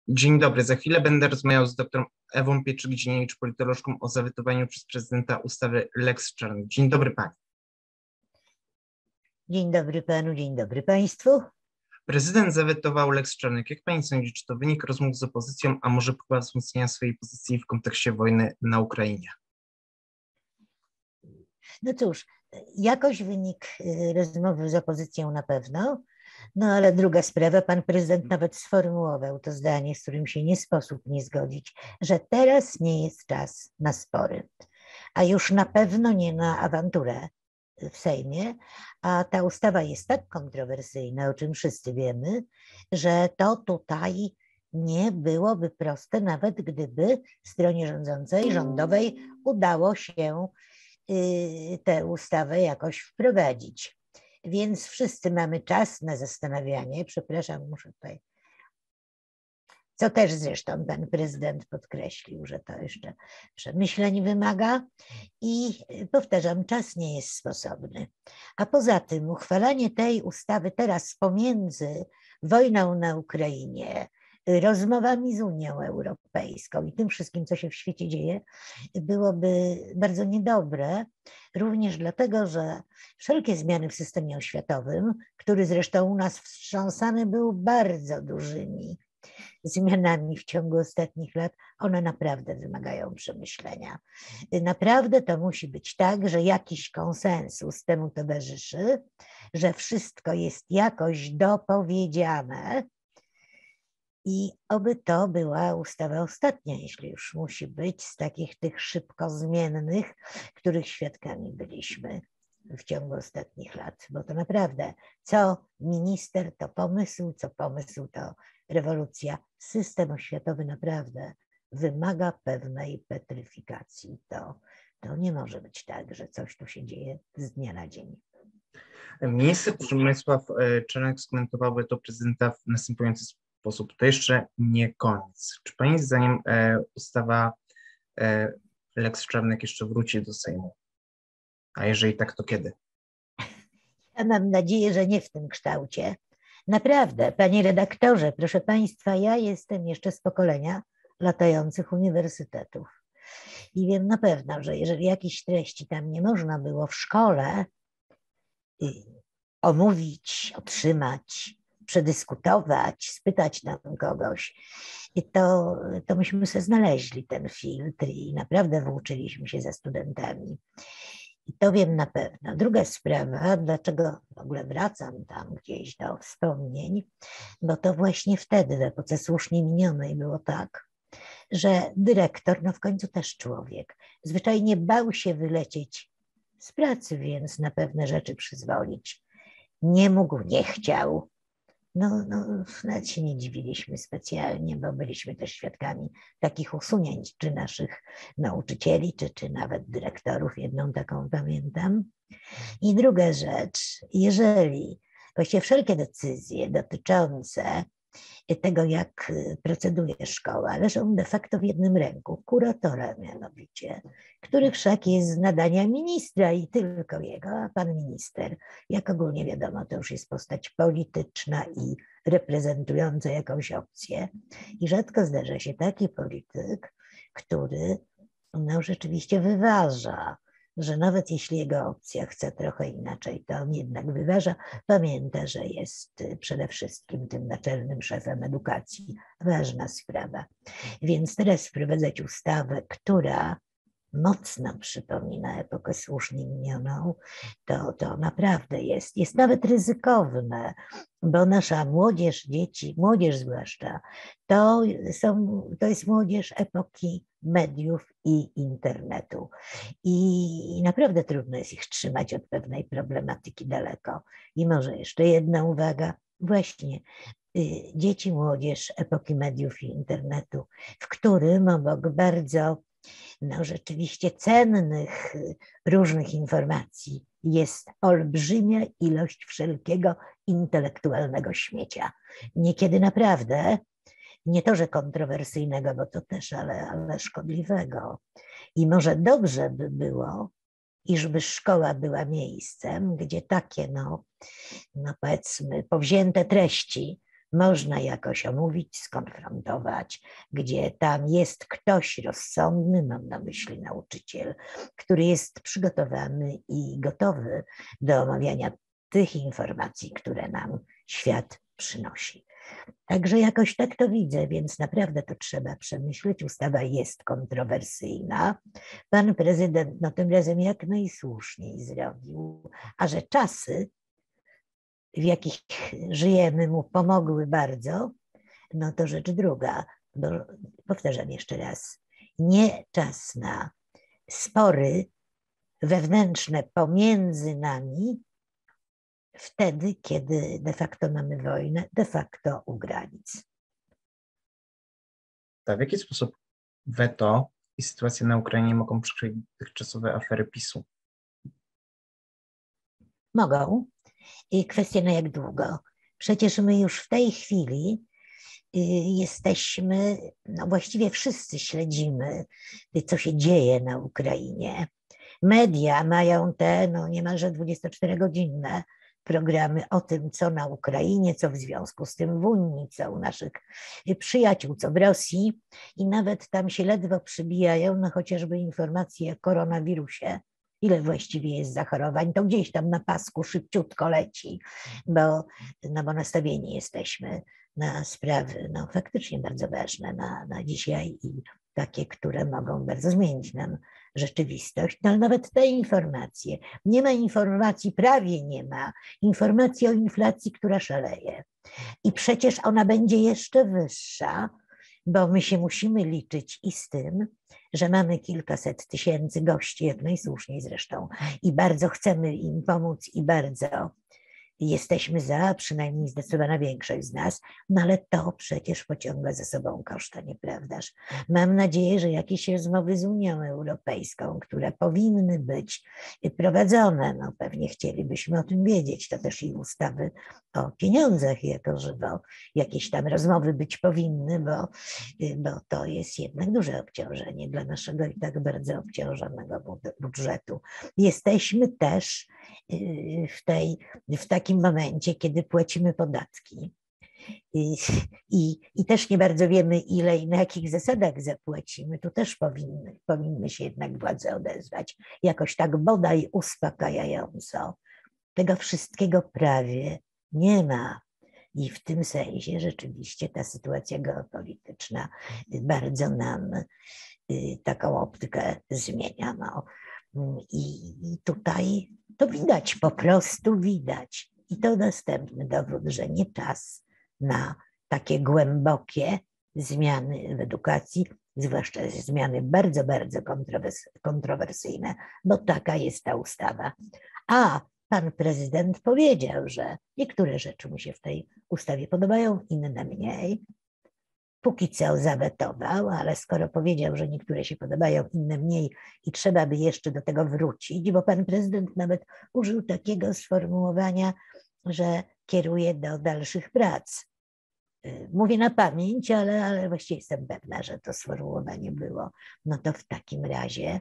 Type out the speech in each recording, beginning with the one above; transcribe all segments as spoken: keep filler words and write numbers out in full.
Dzień dobry. Za chwilę będę rozmawiał z doktor Ewą Pieczyk-Dzieniewicz, politolożką, o zawetowaniu przez prezydenta ustawy Lex Czarnek. Dzień dobry pani. Dzień dobry panu, dzień dobry państwu. Prezydent zawetował Lex Czarnek. Jak pani sądzi, czy to wynik rozmów z opozycją, a może próba wzmocnienia swojej pozycji w kontekście wojny na Ukrainie? No cóż, jakoś wynik rozmowy z opozycją na pewno, no ale druga sprawa, pan prezydent nawet sformułował to zdanie, z którym się nie sposób nie zgodzić, że teraz nie jest czas na spory, a już na pewno nie na awanturę w Sejmie, a ta ustawa jest tak kontrowersyjna, o czym wszyscy wiemy, że to tutaj nie byłoby proste, nawet gdyby stronie rządzącej, rządowej udało się tę ustawę jakoś wprowadzić. Więc wszyscy mamy czas na zastanawianie. Przepraszam, muszę tutaj, co też zresztą pan prezydent podkreślił, że to jeszcze przemyśleń wymaga i powtarzam, czas nie jest sposobny. A poza tym uchwalanie tej ustawy teraz pomiędzy wojną na Ukrainie, rozmowami z Unią Europejską i tym wszystkim, co się w świecie dzieje, byłoby bardzo niedobre, również dlatego, że wszelkie zmiany w systemie oświatowym, który zresztą u nas wstrząsany był bardzo dużymi zmianami w ciągu ostatnich lat, one naprawdę wymagają przemyślenia. Naprawdę to musi być tak, że jakiś konsensus temu towarzyszy, że wszystko jest jakoś dopowiedziane, i oby to była ustawa ostatnia, jeśli już musi być, z takich tych szybko zmiennych, których świadkami byliśmy w ciągu ostatnich lat. Bo to naprawdę, co minister to pomysł, co pomysł to rewolucja. System oświatowy naprawdę wymaga pewnej petryfikacji. To, to nie może być tak, że coś tu się dzieje z dnia na dzień. Minister Przemysław Czarnek skomentowałby to prezydenta w następujący sposób. Sposób. To jeszcze nie koniec. Czy pani zdaniem e, ustawa e, Lex Czarnek jeszcze wróci do Sejmu? A jeżeli tak, to kiedy? Ja mam nadzieję, że nie w tym kształcie. Naprawdę, panie redaktorze, proszę państwa, ja jestem jeszcze z pokolenia latających uniwersytetów. I wiem na pewno, że jeżeli jakichś treści tam nie można było w szkole y, omówić, otrzymać, przedyskutować, spytać tam kogoś, i to, to myśmy sobie znaleźli ten filtr i naprawdę włóczyliśmy się ze studentami. I to wiem na pewno. Druga sprawa, dlaczego w ogóle wracam tam gdzieś do wspomnień, bo to właśnie wtedy, w epoce słusznie minionej, było tak, że dyrektor, no w końcu też człowiek, zwyczajnie bał się wylecieć z pracy, więc na pewne rzeczy przyzwolić. Nie mógł, nie chciał. No, no, nawet się nie dziwiliśmy specjalnie, bo byliśmy też świadkami takich usunięć, czy naszych nauczycieli, czy, czy nawet dyrektorów. Jedną taką pamiętam. I druga rzecz, jeżeli właściwie wszelkie decyzje dotyczące tego, jak proceduje szkoła, leżą de facto w jednym ręku, kuratora mianowicie, który wszak jest z nadania ministra i tylko jego, a pan minister, jak ogólnie wiadomo, to już jest postać polityczna i reprezentująca jakąś opcję. I rzadko zdarza się taki polityk, który no, rzeczywiście wyważa, że nawet jeśli jego opcja chce trochę inaczej, to on jednak wyważa, pamięta, że jest przede wszystkim tym naczelnym szefem edukacji. Ważna sprawa. Więc teraz wprowadzać ustawę, która mocno przypomina epokę słusznie minioną, to, to naprawdę jest, jest nawet ryzykowne, bo nasza młodzież, dzieci, młodzież zwłaszcza, to, są, to jest młodzież epoki mediów i internetu. I naprawdę trudno jest ich trzymać od pewnej problematyki daleko. I może jeszcze jedna uwaga, właśnie dzieci, młodzież epoki mediów i internetu, w którym obok bardzo no, rzeczywiście cennych różnych informacji jest olbrzymia ilość wszelkiego intelektualnego śmiecia. Niekiedy naprawdę, nie to, że kontrowersyjnego, bo to też, ale, ale szkodliwego. I może dobrze by było, iżby szkoła była miejscem, gdzie takie, no, no powiedzmy, powzięte treści można jakoś omówić, skonfrontować, gdzie tam jest ktoś rozsądny, mam na myśli nauczyciel, który jest przygotowany i gotowy do omawiania tych informacji, które nam świat przynosi. Także jakoś tak to widzę, więc naprawdę to trzeba przemyśleć. Ustawa jest kontrowersyjna. Pan prezydent no tym razem jak najsłuszniej zrobił, a że czasy, w jakich żyjemy, mu pomogły bardzo, no to rzecz druga. Bo, powtarzam jeszcze raz, nie czas na spory wewnętrzne pomiędzy nami, wtedy, kiedy de facto mamy wojnę, de facto u granic. W jaki sposób weto i sytuacja na Ukrainie mogą przykryć dotychczasowe afery PiSu? Mogą. I kwestia na jak długo. Przecież my już w tej chwili jesteśmy, no właściwie wszyscy śledzimy, co się dzieje na Ukrainie. Media mają te no niemalże dwudziestoczterogodzinne programy o tym, co na Ukrainie, co w związku z tym w Unii, co u naszych przyjaciół, co w Rosji i nawet tam się ledwo przybijają na chociażby informacje o koronawirusie. Ile właściwie jest zachorowań, to gdzieś tam na pasku szybciutko leci, bo, no bo nastawieni jesteśmy na sprawy no, faktycznie bardzo ważne na, na dzisiaj i takie, które mogą bardzo zmienić nam rzeczywistość, no ale nawet te informacje. Nie ma informacji, prawie nie ma informacji o inflacji, która szaleje. I przecież ona będzie jeszcze wyższa, bo my się musimy liczyć i z tym, że mamy kilkaset tysięcy gości, jak najsłuszniej zresztą, i bardzo chcemy im pomóc i bardzo jesteśmy za, przynajmniej zdecydowana większość z nas, no ale to przecież pociąga za sobą koszta, nieprawdaż? Mam nadzieję, że jakieś rozmowy z Unią Europejską, które powinny być prowadzone, no pewnie chcielibyśmy o tym wiedzieć, to też i ustawy o pieniądzach jako żywo, jakieś tam rozmowy być powinny, bo, bo to jest jednak duże obciążenie dla naszego i tak bardzo obciążonego budżetu. Jesteśmy też w, tej, w takim momencie, kiedy płacimy podatki. I, i, I też nie bardzo wiemy, ile i na jakich zasadach zapłacimy. Tu też powinny, powinny się jednak władze odezwać jakoś tak bodaj uspokajająco. Tego wszystkiego prawie nie ma. I w tym sensie rzeczywiście ta sytuacja geopolityczna bardzo nam taką optykę zmienia. No. I, I tutaj to widać, po prostu widać. I to następny dowód, że nie czas na takie głębokie zmiany w edukacji, zwłaszcza zmiany bardzo, bardzo kontrowersyjne, bo taka jest ta ustawa. A pan prezydent powiedział, że niektóre rzeczy mu się w tej ustawie podobają, inne mniej. Póki co zawetował, ale skoro powiedział, że niektóre się podobają, inne mniej i trzeba by jeszcze do tego wrócić, bo pan prezydent nawet użył takiego sformułowania, że kieruje do dalszych prac. Mówię na pamięć, ale, ale właściwie jestem pewna, że to sformułowanie było. No to w takim razie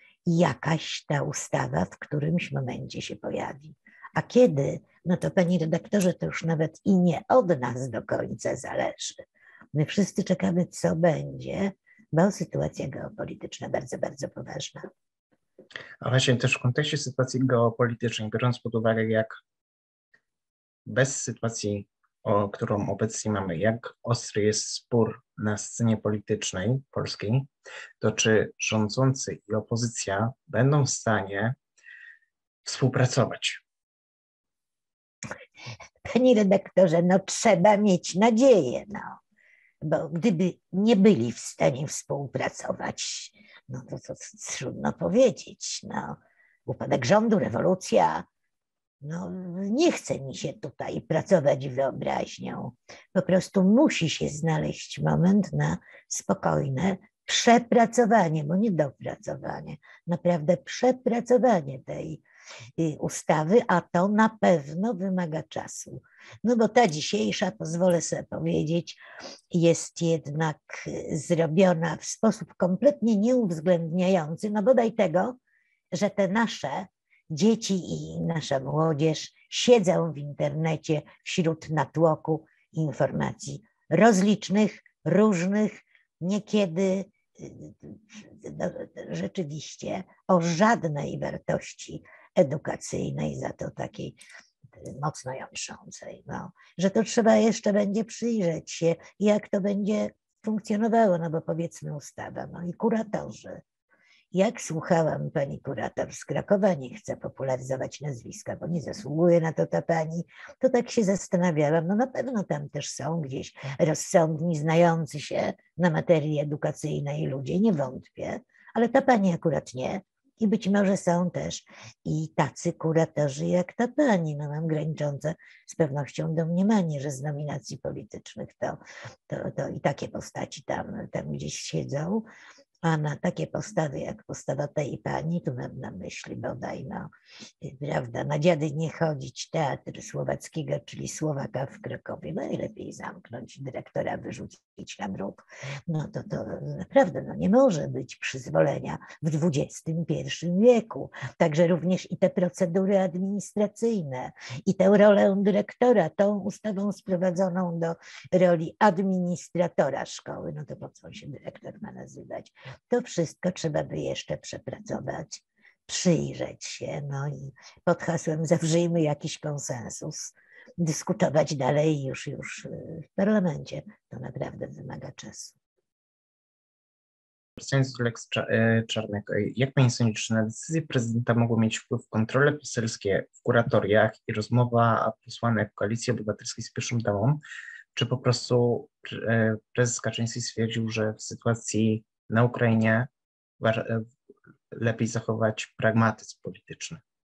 jakaś ta ustawa w którymś momencie się pojawi. A kiedy? No to panie redaktorze, to już nawet i nie od nas do końca zależy. My wszyscy czekamy, co będzie, bo sytuacja geopolityczna bardzo, bardzo poważna. A właśnie też w kontekście sytuacji geopolitycznej, biorąc pod uwagę, jak bez sytuacji, o którą obecnie mamy, jak ostry jest spór na scenie politycznej polskiej, to czy rządzący i opozycja będą w stanie współpracować? Panie redaktorze, no trzeba mieć nadzieję, no. Bo gdyby nie byli w stanie współpracować, no to, to, to trudno powiedzieć. No, upadek rządu, rewolucja, no nie chce mi się tutaj pracować wyobraźnią. Po prostu musi się znaleźć moment na spokojne przepracowanie, bo nie dopracowanie, naprawdę przepracowanie tej ustawy, a to na pewno wymaga czasu. No bo ta dzisiejsza, pozwolę sobie powiedzieć, jest jednak zrobiona w sposób kompletnie nieuwzględniający, no bodaj tego, że te nasze dzieci i nasza młodzież siedzą w internecie wśród natłoku informacji rozlicznych, różnych, niekiedy no, rzeczywiście o żadnej wartości edukacyjnej, za to takiej mocno jątrzącej. No, że to trzeba jeszcze będzie przyjrzeć się, jak to będzie funkcjonowało, no bo powiedzmy ustawa, no i kuratorzy. Jak słuchałam pani kurator z Krakowa, nie chcę popularyzować nazwiska, bo nie zasługuje na to ta pani, to tak się zastanawiałam, no na pewno tam też są gdzieś rozsądni, znający się na materii edukacyjnej ludzie, nie wątpię, ale ta pani akurat nie. I być może są też i tacy kuratorzy jak ta pani, no mam graniczące z pewnością domniemanie, że z nominacji politycznych to, to, to i takie postaci tam, tam gdzieś siedzą. A na takie postawy jak postawa tej pani, tu mam na myśli bodaj, no, prawda, na dziady nie chodzić, teatr Słowackiego, czyli Słowaka w Krakowie, najlepiej zamknąć, dyrektora wyrzucić na bruk, no to to naprawdę no, nie może być przyzwolenia w dwudziestym pierwszym wieku. Także również i te procedury administracyjne, i tę rolę dyrektora, tą ustawą sprowadzoną do roli administratora szkoły, no to po co się dyrektor ma nazywać? To wszystko trzeba by jeszcze przepracować, przyjrzeć się, no i pod hasłem zawrzyjmy jakiś konsensus, dyskutować dalej już, już w parlamencie. To naprawdę wymaga czasu. Wracając do Lex Czarnek, jak pani sądzi, czy na decyzję prezydenta mogło mieć wpływ kontrole poselskie w kuratoriach i rozmowa posłanek Koalicji Obywatelskiej z pierwszą damą, czy po prostu prezes Kaczyński stwierdził, że w sytuacji na Ukrainie lepiej zachować pragmatyzm polityczny?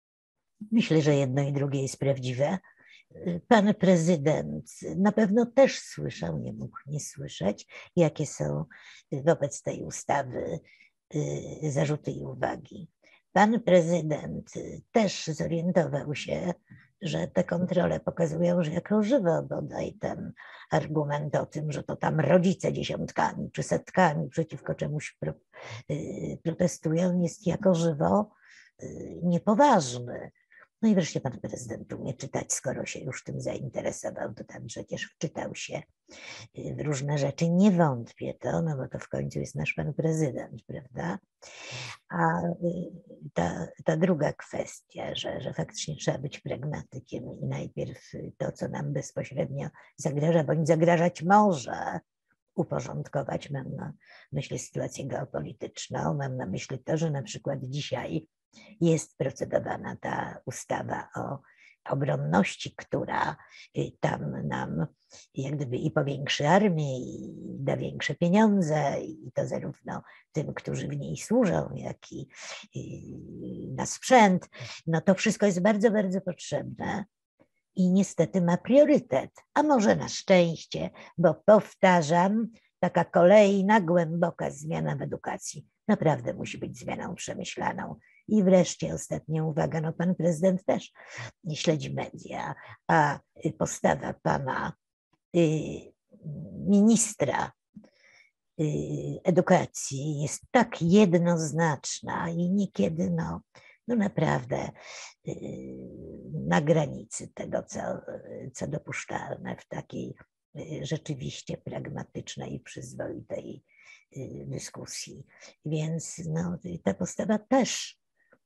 Myślę, że jedno i drugie jest prawdziwe. Pan prezydent na pewno też słyszał, nie mógł nie słyszeć, jakie są wobec tej ustawy zarzuty i uwagi. Pan prezydent też zorientował się, że te kontrole pokazują, że jako żywo bodaj ten argument o tym, że to tam rodzice dziesiątkami czy setkami przeciwko czemuś pro, protestują, jest jako żywo niepoważny. No i wreszcie pan prezydent umie czytać, skoro się już tym zainteresował, to tam przecież wczytał się w różne rzeczy. Nie wątpię to, no bo to w końcu jest nasz pan prezydent, prawda? A ta, ta druga kwestia, że, że faktycznie trzeba być pragmatykiem i najpierw to, co nam bezpośrednio zagraża, bądź zagrażać może, uporządkować. Mam na myśli sytuację geopolityczną, mam na myśli to, że na przykład dzisiaj jest procedowana ta ustawa o obronności, która tam nam jak gdyby i powiększy armię, i da większe pieniądze, i to zarówno tym, którzy w niej służą, jak i, i na sprzęt. No to wszystko jest bardzo, bardzo potrzebne i niestety ma priorytet, a może na szczęście, bo powtarzam, taka kolejna głęboka zmiana w edukacji naprawdę musi być zmianą przemyślaną. I wreszcie ostatnia uwaga, no pan prezydent też śledzi media, a postawa pana y, ministra y, edukacji jest tak jednoznaczna i niekiedy no, no naprawdę y, na granicy tego, co, co dopuszczalne w takiej y, rzeczywiście pragmatycznej i przyzwoitej y, dyskusji. Więc no, ta postawa też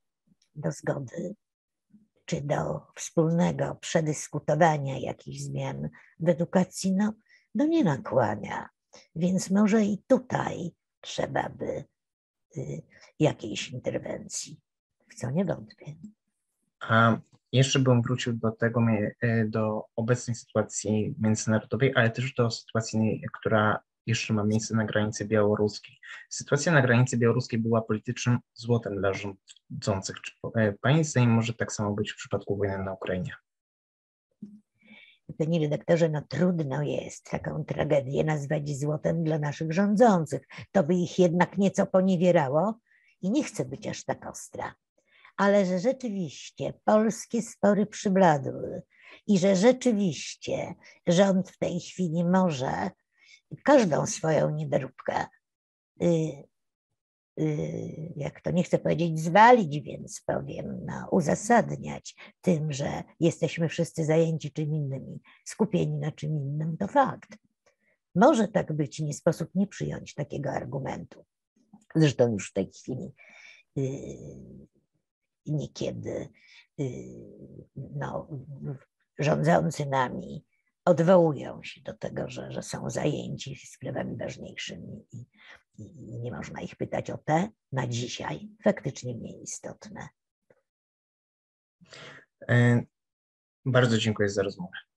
do zgody, czy do wspólnego przedyskutowania jakichś zmian w edukacji, no, no nie nakłania. Więc może i tutaj trzeba by y, jakiejś interwencji, w co nie wątpię. A jeszcze bym wrócił do tego, do obecnej sytuacji międzynarodowej, ale też do sytuacji, która jeszcze ma miejsce na granicy białoruskiej. Sytuacja na granicy białoruskiej była politycznym złotem dla rządzących. Czy pani zdaniem może tak samo być w przypadku wojny na Ukrainie? Panie redaktorze, no trudno jest taką tragedię nazwać złotem dla naszych rządzących. To by ich jednak nieco poniewierało i nie chcę być aż tak ostra. Ale że rzeczywiście polskie spory przybladły i że rzeczywiście rząd w tej chwili może każdą swoją niedoróbkę jak to nie chcę powiedzieć zwalić, więc powiem, no, uzasadniać tym, że jesteśmy wszyscy zajęci czym innym, skupieni na czym innym, to fakt. Może tak być, nie sposób nie przyjąć takiego argumentu. Zresztą już w tej chwili yy, niekiedy yy, no, rządzący nami odwołują się do tego, że, że są zajęci sprawami ważniejszymi i, i nie można ich pytać o te na dzisiaj faktycznie mniej istotne. Bardzo dziękuję za rozmowę.